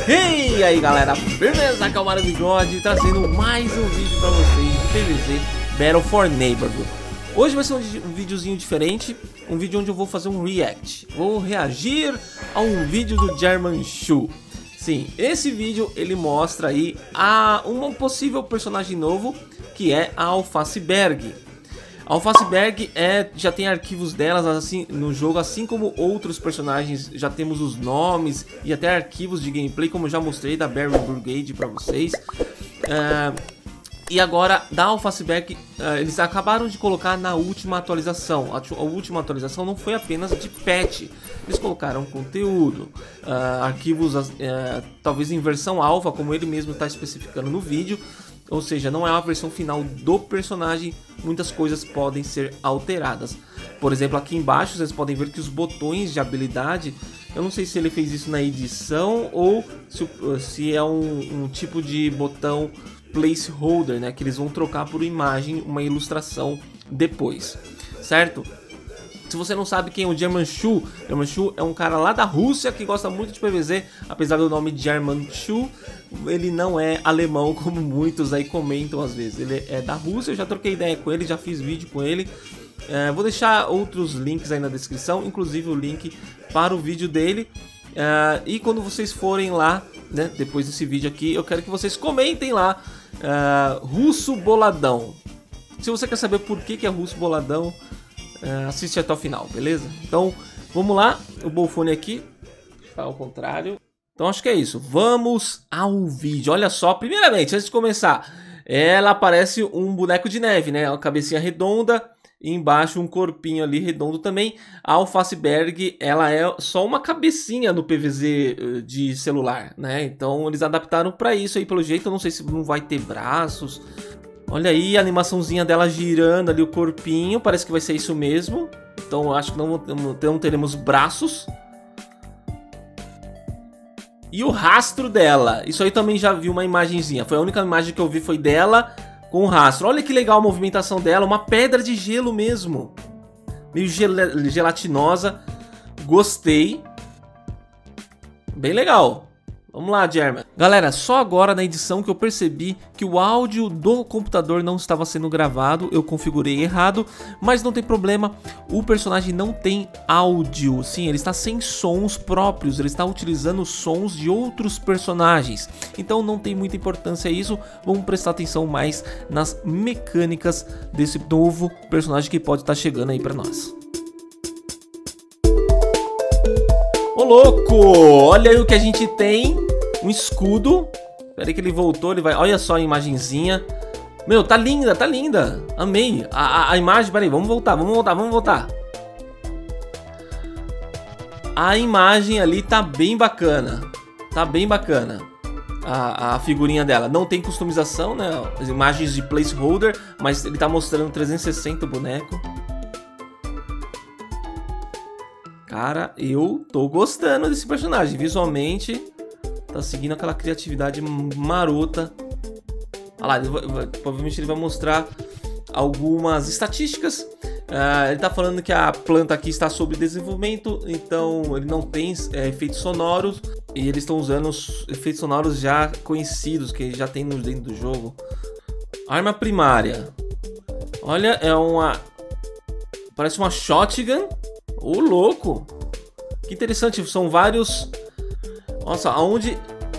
E aí galera, beleza? Aqui é o Mario Bigode trazendo mais um vídeo pra vocês de PvZ Battle for Neighborhood. Hoje vai ser um videozinho diferente, um vídeo onde eu vou fazer um react. Vou reagir a um vídeo do Germanshu. Sim, esse vídeo ele mostra aí um possível personagem novo, que é a Alfaceberg. A Alfaceberg já tem arquivos delas assim, no jogo, assim como outros personagens. Já temos os nomes e até arquivos de gameplay, como eu já mostrei da Berry Brigade para vocês. E agora, da Alfaceberg, eles acabaram de colocar na última atualização. A última atualização não foi apenas de patch. Eles colocaram conteúdo, arquivos talvez em versão alfa, como ele mesmo está especificando no vídeo. Ou seja, não é a versão final do personagem, muitas coisas podem ser alteradas. Por exemplo, aqui embaixo vocês podem ver que os botões de habilidade, eu não sei se ele fez isso na edição ou se é um tipo de botão placeholder, né, que eles vão trocar por uma ilustração depois, certo? Se você não sabe quem é o Germanshu, Germanshu é um cara lá da Rússia que gosta muito de PvZ, apesar do nome Germanshu, ele não é alemão como muitos aí comentam às vezes, ele é da Rússia. Eu já troquei ideia com ele, já fiz vídeo com ele, vou deixar outros links aí na descrição, inclusive o link para o vídeo dele. E quando vocês forem lá, né, depois desse vídeo aqui, eu quero que vocês comentem lá, Russo Boladão. Se você quer saber por que é Russo Boladão, assiste até o final, beleza? Então, vamos lá, o Bolfone aqui, tá ao contrário. Então acho que é isso, vamos ao vídeo. Olha só, primeiramente, antes de começar, ela parece um boneco de neve, né? Uma cabecinha redonda e embaixo um corpinho ali redondo também. A Alfaceberg, ela é só uma cabecinha no PvZ de celular, né? Então eles adaptaram para isso aí pelo jeito, eu não sei se não vai ter braços. Olha aí a animaçãozinha dela girando ali o corpinho, parece que vai ser isso mesmo. Então eu acho que não teremos braços. E o rastro dela, isso aí também já vi uma imagenzinha, foi a única imagem que eu vi, foi dela com o rastro. Olha que legal a movimentação dela, uma pedra de gelo mesmo, meio gelatinosa, gostei, bem legal. Vamos lá, German. Galera, só agora na edição que eu percebi que o áudio do computador não estava sendo gravado. Eu configurei errado, mas não tem problema. O personagem não tem áudio. Sim, ele está sem sons próprios. Ele está utilizando sons de outros personagens. Então não tem muita importância isso. Vamos prestar atenção mais nas mecânicas desse novo personagem que pode estar chegando aí para nós. Ô louco, olha aí o que a gente tem, um escudo. Espera aí que ele voltou, ele vai, olha só a imagenzinha. Meu, tá linda, amei a imagem. Pera aí, vamos voltar. A imagem ali tá bem bacana, a figurinha dela. Não tem customização, né, as imagens de placeholder, mas ele tá mostrando 360 o boneco. Cara, eu tô gostando desse personagem. Visualmente, tá seguindo aquela criatividade marota. Olha lá, provavelmente ele vai mostrar algumas estatísticas. Ele tá falando que a planta aqui está sob desenvolvimento, então ele não tem efeitos sonoros. E eles estão usando os efeitos sonoros já conhecidos, que já tem dentro do jogo. Arma primária. Olha, parece uma shotgun. Ô, louco! Que interessante, são vários... Nossa, aonde...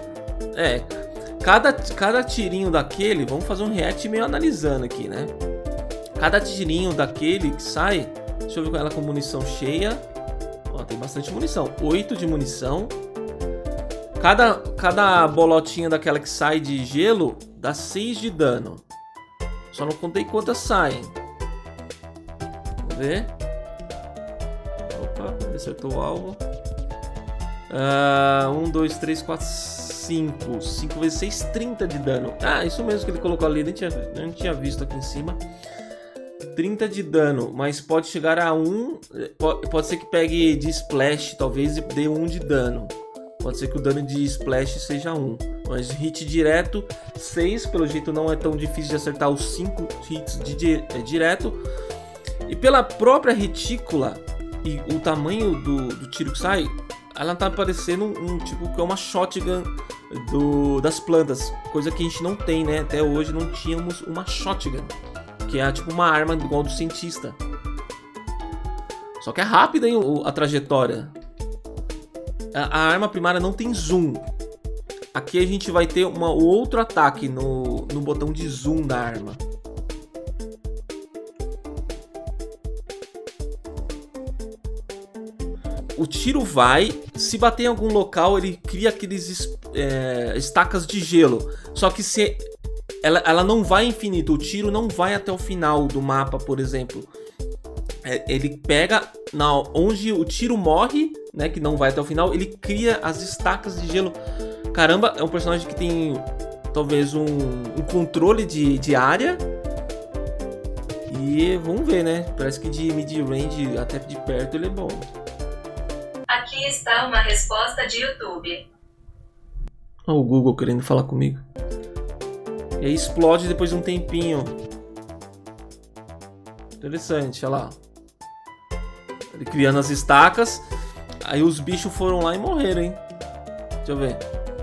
Cada tirinho daquele... Vamos fazer um react meio analisando aqui, né? Cada tirinho daquele que sai... Deixa eu ver com ela com munição cheia. Ó, tem bastante munição. 8 de munição. Cada bolotinha daquela que sai de gelo... Dá 6 de dano. Só não contei quantas saem. Vamos ver... Acertou o alvo. 1, 2, 3, 4, 5. 5 vezes 6, 30 de dano. Isso mesmo que ele colocou ali. Nem tinha visto aqui em cima. 30 de dano. Mas pode chegar a 1. Pode ser que pegue de splash, talvez, e dê 1 de dano. Pode ser que o dano de splash seja 1. Mas hit direto, 6. Pelo jeito não é tão difícil de acertar os 5 hits direto. E pela própria retícula e o tamanho do tiro que sai, ela tá parecendo um tipo que é uma shotgun das plantas, coisa que a gente não tem, né? Até hoje não tínhamos uma shotgun, que é tipo uma arma igual do cientista. Só que é rápida, hein, a trajetória. A arma primária não tem zoom. Aqui a gente vai ter um outro ataque no botão de zoom da arma. O tiro vai, se bater em algum local, ele cria aqueles estacas de gelo. Só que se ela não vai infinito, o tiro não vai até o final do mapa, por exemplo. Ele pega onde o tiro morre, né, que não vai até o final, ele cria as estacas de gelo. Caramba, é um personagem que tem talvez um controle de área. E vamos ver, né? Parece que de mid-range até de perto ele é bom. Aqui está uma resposta de YouTube. Olha o Google querendo falar comigo. E aí explode depois de um tempinho. Interessante, olha lá. Ele criando as estacas. Aí os bichos foram lá e morreram, hein? Deixa eu ver.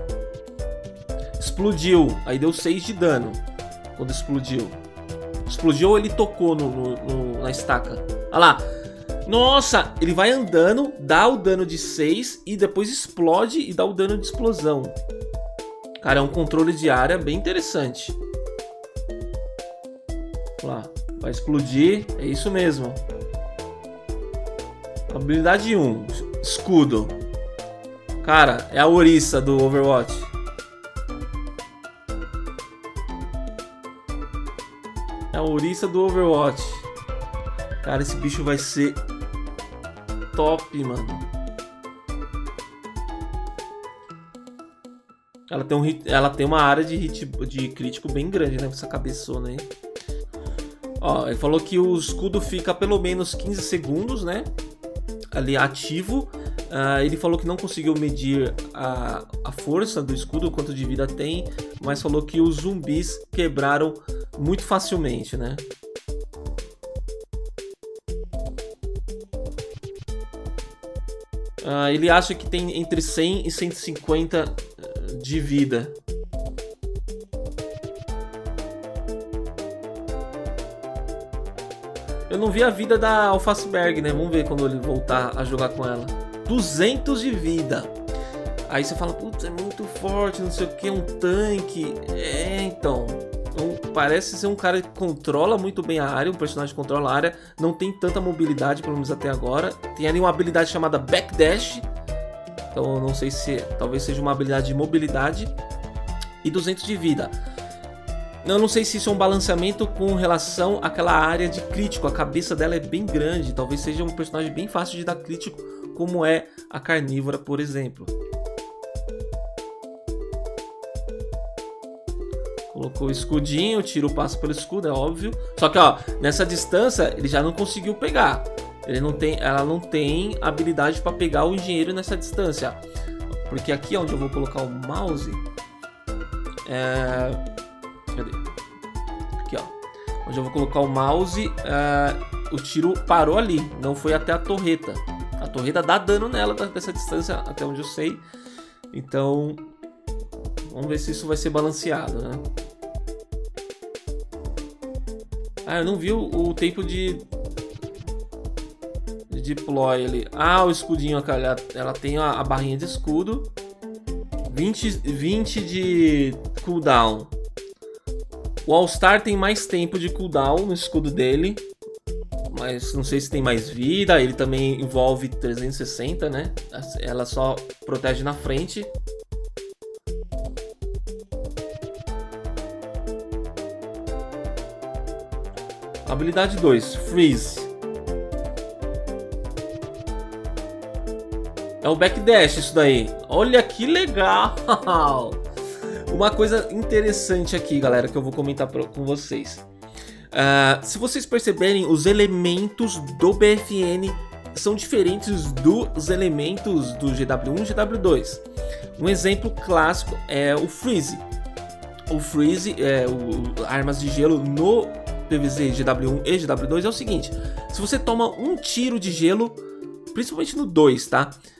Explodiu. Aí deu 6 de dano. Quando explodiu. Explodiu ou ele tocou na estaca? Olha lá. Nossa, ele vai andando, dá o dano de 6 e depois explode e dá o dano de explosão. Cara, é um controle de área bem interessante. Olha lá, vai explodir, é isso mesmo. Habilidade 1, escudo. Cara, é a ouriça do Overwatch. É a ouriça do Overwatch. Cara, esse bicho vai ser top, mano. Ela tem uma área de crítico bem grande, né? Com essa cabeçona aí. Ó, ele falou que o escudo fica pelo menos 15 segundos, né? Ali ativo. Ele falou que não conseguiu medir a força do escudo, quanto de vida tem, mas falou que os zumbis quebraram muito facilmente, né? Ele acha que tem entre 100 e 150 de vida. Eu não vi a vida da Alfaceberg, né? Vamos ver quando ele voltar a jogar com ela. 200 de vida. Aí você fala, putz, é muito forte, não sei o que, um tanque. Então... Parece ser um cara que controla muito bem a área, um personagem que controla a área, não tem tanta mobilidade, pelo menos até agora. Tem ali uma habilidade chamada Backdash, então eu não sei se talvez seja uma habilidade de mobilidade. E 200 de vida. Eu não sei se isso é um balanceamento com relação àquela área de crítico, a cabeça dela é bem grande, talvez seja um personagem bem fácil de dar crítico, como é a Carnívora, por exemplo. Colocou o escudinho, o tiro passa pelo escudo, é óbvio. Só que, ó, nessa distância ele já não conseguiu pegar. Ela não tem habilidade para pegar o engenheiro nessa distância. Porque aqui onde eu vou colocar o mouse... Cadê? Aqui, ó. Onde eu vou colocar o mouse, o tiro parou ali. Não foi até a torreta. A torreta dá dano nela dessa distância, até onde eu sei. Então... vamos ver se isso vai ser balanceado, né? Eu não vi o tempo de deploy ali. O escudinho, cara, ela tem a barrinha de escudo. 20 de cooldown. O All-Star tem mais tempo de cooldown no escudo dele. Mas não sei se tem mais vida. Ele também envolve 360, né? Ela só protege na frente. Habilidade 2, Freeze. É o Backdash isso daí. Olha que legal! Uma coisa interessante aqui, galera, que eu vou comentar com vocês. Se vocês perceberem, os elementos do BFN são diferentes dos elementos do GW1 e GW2. Um exemplo clássico é o Freeze. O Freeze, armas de gelo no PvZ GW1 e GW2 é o seguinte: se você toma um tiro de gelo, principalmente no 2, tá?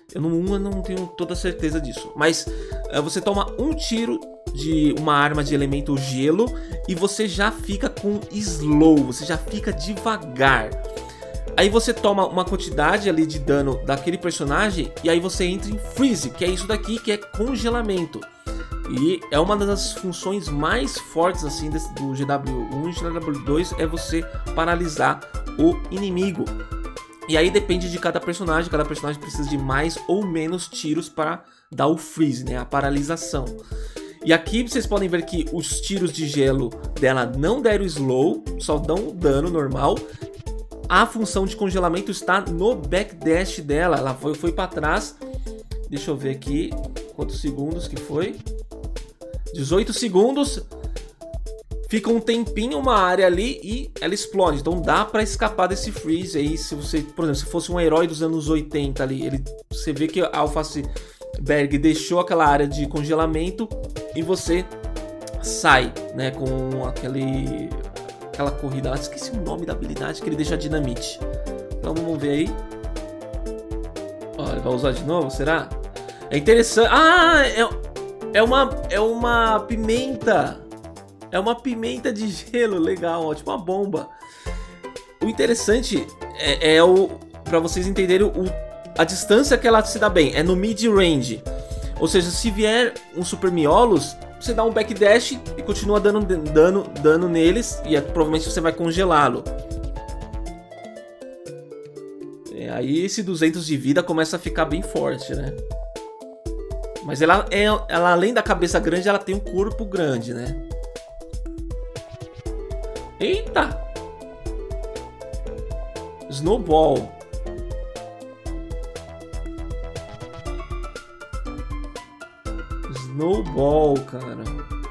Eu não tenho toda certeza disso. Mas você toma um tiro de uma arma de elemento gelo e você já fica com slow, você já fica devagar. Aí você toma uma quantidade ali de dano daquele personagem e aí você entra em freeze, que é isso daqui, que é congelamento. E é uma das funções mais fortes assim do GW1 e GW2, é você paralisar o inimigo. E aí depende de cada personagem precisa de mais ou menos tiros para dar o freeze, né, a paralisação. E aqui vocês podem ver que os tiros de gelo dela não deram slow, só dão dano normal. A função de congelamento está no backdash dela, ela foi para trás. Deixa eu ver aqui quantos segundos que foi. 18 segundos. Fica um tempinho uma área ali e ela explode. Então dá para escapar desse freeze aí. Se você, por exemplo, se fosse um herói dos anos 80 ali, você vê que a Alphace Berg deixou aquela área de congelamento e você sai, né, com aquela corrida lá. Esqueci o nome da habilidade que ele deixa dinamite. Então vamos ver aí. Ó, ele vai usar de novo, será? É interessante. Ah, é uma pimenta. É uma pimenta de gelo, legal, ó, tipo uma bomba. O interessante pra vocês entenderem a distância que ela se dá bem, é no mid-range. Ou seja, se vier um Super Miolos, você dá um backdash e continua dando dano neles, e provavelmente você vai congelá-lo. Aí esse 200 de vida começa a ficar bem forte, né? Mas ela além da cabeça grande, ela tem um corpo grande, né? Eita! Snowball. Snowball, cara.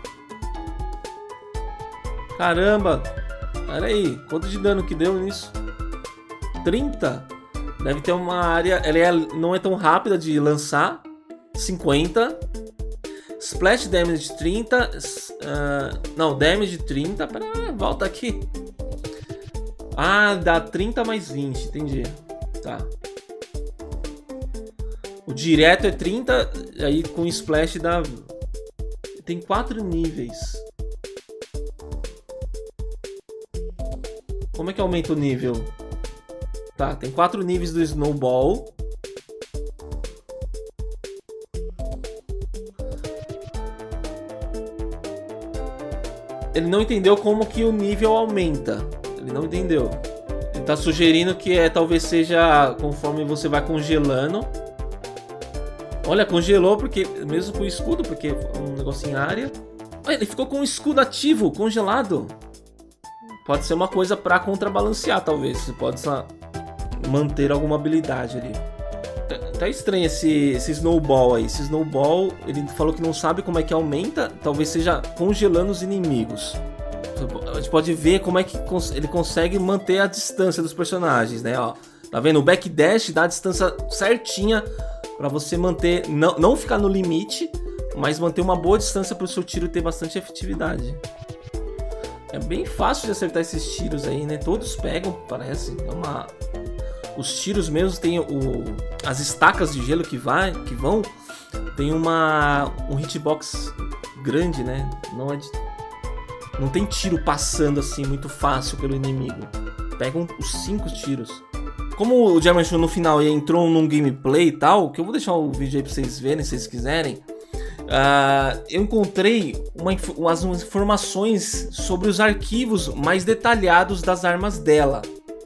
Caramba! Olha aí, quanto de dano que deu nisso? 30? Deve ter uma área... Ela não é tão rápida de lançar. 50. Splash damage 30. Não, damage 30. Pera, volta aqui. Ah, dá 30 mais 20, entendi. Tá. O direto é 30, aí com splash dá... Tem 4 níveis. Como é que aumenta o nível? Tá, tem 4 níveis do Snowball. Ele não entendeu como que o nível aumenta. Ele não entendeu. Ele tá sugerindo que talvez seja conforme você vai congelando. Olha, congelou porque mesmo com o escudo, porque é um negócio em área. Olha, ele ficou com o escudo ativo, congelado. Pode ser uma coisa para contrabalancear, talvez. Você pode manter alguma habilidade ali. Tá estranho esse Snowball aí. Esse Snowball, ele falou que não sabe como é que aumenta. Talvez seja congelando os inimigos. A gente pode ver como é que ele consegue manter a distância dos personagens, né? Ó, tá vendo? O backdash dá a distância certinha para você manter, não ficar no limite, mas manter uma boa distância para o seu tiro ter bastante efetividade. É bem fácil de acertar esses tiros aí, né? Todos pegam, parece. Os tiros mesmo tem as estacas de gelo que vão, tem um hitbox grande, né? Não tem tiro passando assim muito fácil pelo inimigo. Pegam os 5 tiros. Como o German Show no final entrou num gameplay e tal, que eu vou deixar o vídeo aí pra vocês verem, se vocês quiserem. Eu encontrei umas informações sobre os arquivos mais detalhados das armas dela.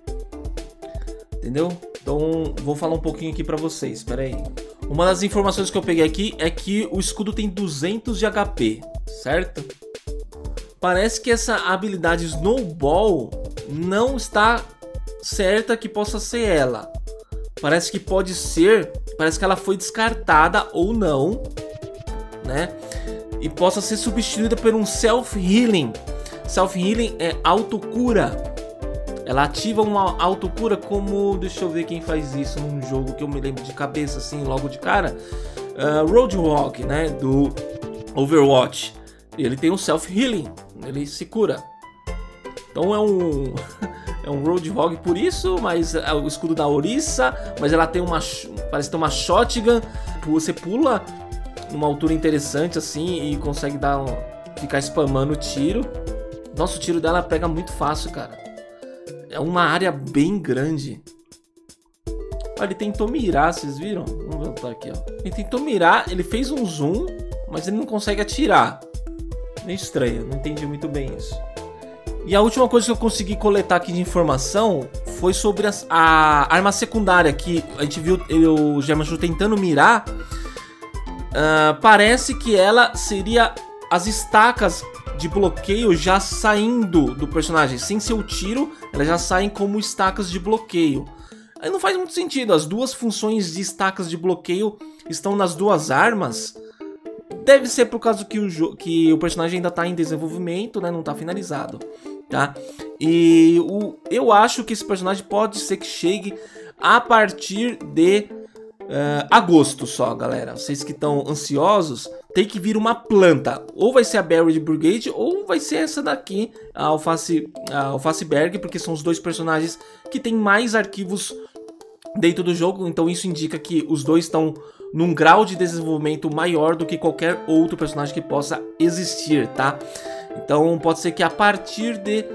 Entendeu? Então vou falar um pouquinho aqui pra vocês, espera aí. Uma das informações que eu peguei aqui é que o escudo tem 200 de HP, certo? Parece que essa habilidade Snowball não está certa que possa ser ela. Parece que pode ser, parece que ela foi descartada ou não, né? E possa ser substituída por um Self-Healing. Self-Healing é autocura. Ela ativa uma autocura como... Deixa eu ver quem faz isso num jogo que eu me lembro de cabeça assim, logo de cara. Roadhog, né? Do Overwatch. Ele tem um Self-Healing. Ele se cura. Então é um Roadhog por isso, mas é o escudo da Orisa, mas ela tem parece ter uma shotgun, você pula numa altura interessante assim e consegue ficar spamando o tiro. Nossa, o tiro dela pega muito fácil, cara. É uma área bem grande. Olha, ele tentou mirar, vocês viram? Vamos voltar aqui, ó. Ele tentou mirar, ele fez um zoom, mas ele não consegue atirar. Meio estranho, não entendi muito bem isso. E a última coisa que eu consegui coletar aqui de informação foi sobre a arma secundária, que a gente viu o German tentando mirar. Parece que ela seria as estacas de bloqueio já saindo do personagem. Sem ser o tiro, elas já saem como estacas de bloqueio. Aí não faz muito sentido, as duas funções de estacas de bloqueio estão nas duas armas. Deve ser por causa que o personagem ainda está em desenvolvimento, né? Não está finalizado, tá? E eu acho que esse personagem pode ser que chegue a partir de agosto só, galera. Vocês que estão ansiosos, tem que vir uma planta. Ou vai ser a Buried Brigade, ou vai ser essa daqui, a Alfaceberg, porque são os dois personagens que tem mais arquivos dentro do jogo. Então isso indica que os dois estão num grau de desenvolvimento maior do que qualquer outro personagem que possa existir, tá? Então pode ser que a partir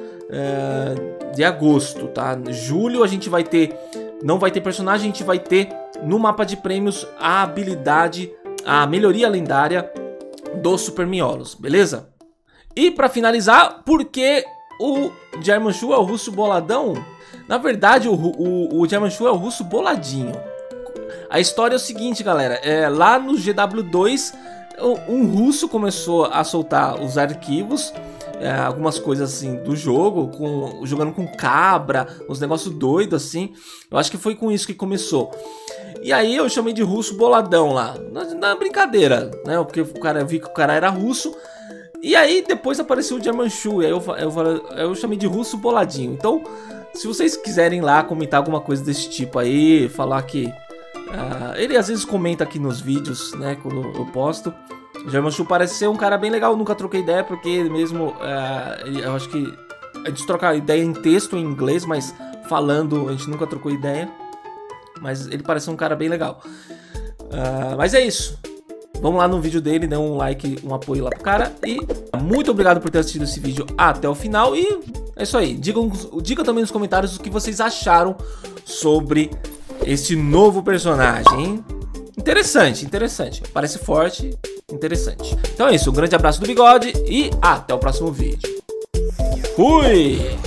de agosto, tá? Julho a gente vai ter, não vai ter personagem, a gente vai ter no mapa de prêmios a habilidade, a melhoria lendária dos Super Miolos, beleza? E pra finalizar, por que o Germanshu é o russo boladão? Na verdade, o Germanshu é o russo boladinho. A história é o seguinte, galera. Lá no GW2, um russo começou a soltar os arquivos, algumas coisas assim do jogo, jogando com cabra, uns negócios doidos assim. Eu acho que foi com isso que começou. E aí eu chamei de russo boladão lá, na brincadeira, né? Porque eu vi que o cara era russo. E aí depois apareceu o Germanshu, e aí eu chamei de russo boladinho. Então, se vocês quiserem lá comentar alguma coisa desse tipo aí, falar que... ele às vezes comenta aqui nos vídeos, né, quando eu posto. O Germanshu parece ser um cara bem legal, eu nunca troquei ideia, porque ele mesmo, eu acho que a gente troca ideia em texto, em inglês, mas falando a gente nunca trocou ideia. Mas ele parece um cara bem legal. Mas é isso. Vamos lá no vídeo dele, dê um like, um apoio lá pro cara. E muito obrigado por ter assistido esse vídeo até o final. E é isso aí. Digam também nos comentários o que vocês acharam sobre este novo personagem, hein? Interessante, interessante. Parece forte, interessante. Então é isso. Um grande abraço do Bigode e até o próximo vídeo. Fui!